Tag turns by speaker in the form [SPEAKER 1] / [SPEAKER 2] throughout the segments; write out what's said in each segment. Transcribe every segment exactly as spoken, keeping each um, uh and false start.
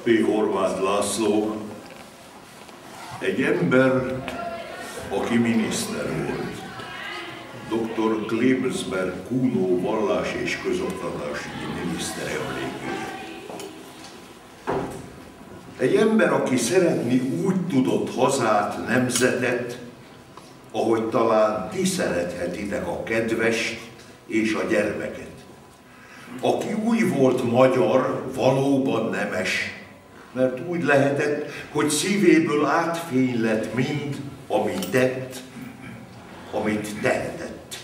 [SPEAKER 1] P. Horváth László egy ember, aki miniszter volt. doktor Klebensberg Kuno vallás és közoktatási miniszter emlékére. Egy ember, aki szeretni úgy tudott hazát, nemzetet, ahogy talán ti szerethetitek a kedvest és a gyermeket. Aki úgy volt magyar, valóban nemes, mert úgy lehetett, hogy szívéből átfény lett mind, amit tett, amit tehetett.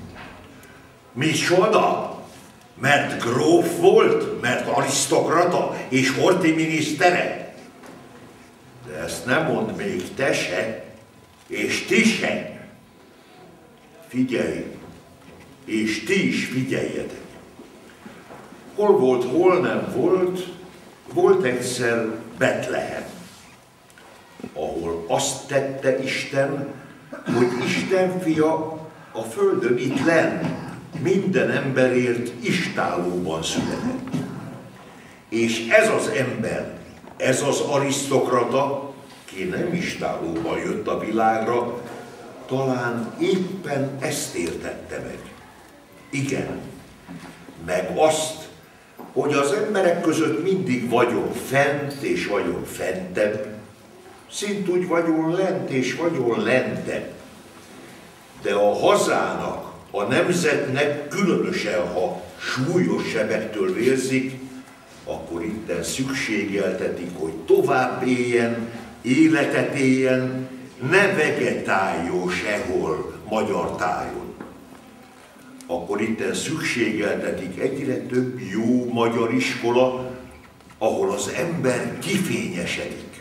[SPEAKER 1] Micsoda? Mert gróf volt, mert arisztokrata és horti minisztere? De ezt nem mondd még te se, és ti se. Figyelj, és ti is figyeljetek. Hol volt, hol nem volt, volt egyszer Betlehem, ahol azt tette Isten, hogy Isten fia a földön itt lenn, minden emberért istállóban született. És ez az ember, ez az arisztokrata, ki nem istállóban jött a világra, talán éppen ezt értette meg. Igen, meg azt, hogy az emberek között mindig vagyon fent és vagyon fentebb, szintúgy vagyon lent és vagyon lentebb. De a hazának, a nemzetnek, különösen ha súlyos sebektől vérzik, akkor itten szükségeltetik, hogy tovább éljen, életet éljen, ne vegetáljon sehol magyar tájon. Akkor itten szükségeltetik egyre több jó magyar iskola, ahol az ember kifényesedik.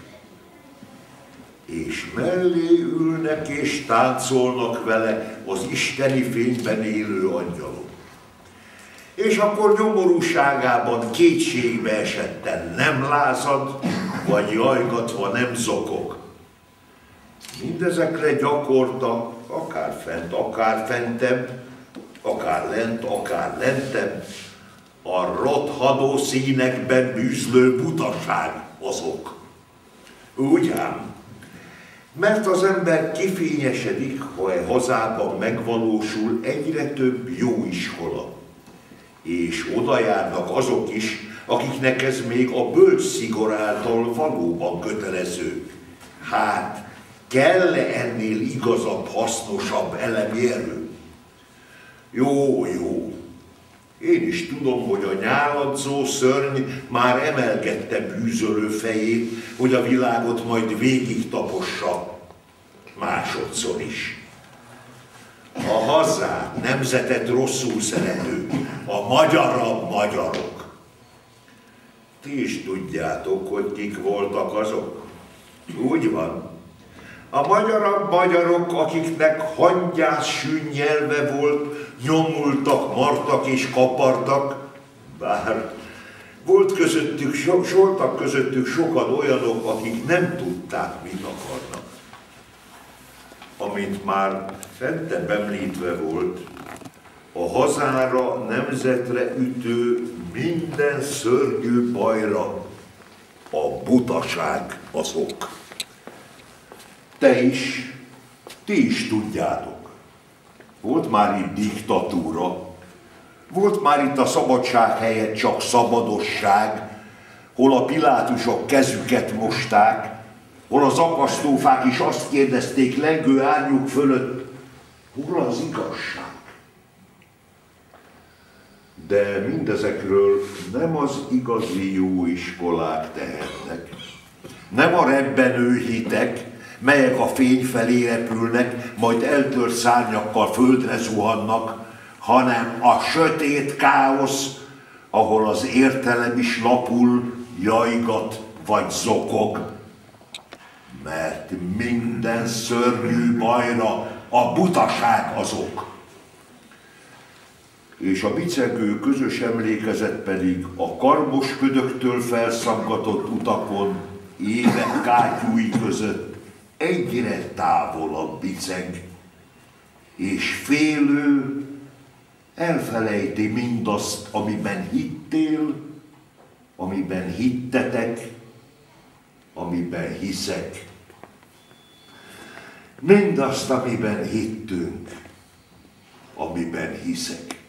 [SPEAKER 1] És mellé ülnek és táncolnak vele az isteni fényben élő angyalok. És akkor nyomorúságában kétségbe esetten nem lázad, vagy jajgatva nem zokog. Mindezekre gyakorta, akár fent, akár fentebb, akár lent, akár lentebb, a rothadó színekben bűzlő butaság azok. Úgy ám, mert az ember kifényesedik, ha a hazában megvalósul egyre több jó iskola. És oda járnak azok is, akiknek ez még a bölcs szigor által valóban kötelező. Hát, kell-e ennél igazabb, hasznosabb elemi erő? Jó, jó. Én is tudom, hogy a nyáladzó szörny már emelkedte bűzölő fejét, hogy a világot majd végig tapossa. Másodszor is. A hazát, nemzetet rosszul szerető, a magyarabb magyarok. Ti is tudjátok, hogy kik voltak azok. Úgy van. A magyarabb magyarok, akiknek hangyás sűn nyelve volt, nyomultak, martak és kapartak, bár volt közöttük, so, voltak közöttük sokan olyanok, akik nem tudták, mit akarnak. Amint már fentebb említve volt, a hazára, nemzetre ütő minden szörnyű bajra a butaság az ok. Te is, ti is tudjátok. Volt már itt diktatúra, volt már itt a szabadság helyett csak szabadosság, hol a pilátusok kezüket mosták, hol az akasztófák is azt kérdezték lengő árnyuk fölött, hol az igazság? De mindezekről nem az igazi jó iskolák tehetnek, nem a rebbenő hitek, melyek a fény felé repülnek, majd eltört szárnyakkal földre zuhannak, hanem a sötét káosz, ahol az értelem is lapul, jajgat vagy zokog. Mert minden szörnyű bajra a butaság az ok. És a bicegő közös emlékezet pedig a karmos ködöktől felszaggatott utakon, évek kátyúi között egyre távolabb biceg, és félő elfelejti mindazt, amiben hittél, amiben hittetek, amiben hiszek. Mindazt, amiben hittünk, amiben hiszek.